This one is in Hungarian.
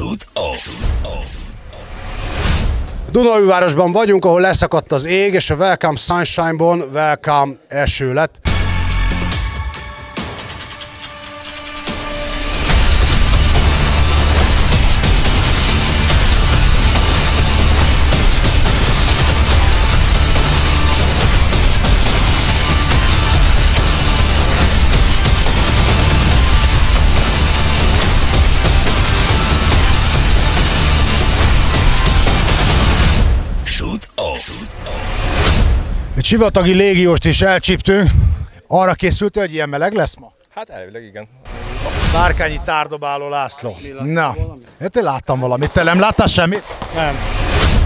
Shoot off. Dunaújvárosban vagyunk, ahol leszakadt az ég, és a Welcome Sunshine-ból Welcome eső lett. Egy sivatagi légióst is elcsíptünk. Arra készültél, hogy ilyen meleg lesz ma? Hát elvileg igen. Bárkányi tárdobáló László. Na, hát én láttam valamit. Te nem láttál semmit? Nem.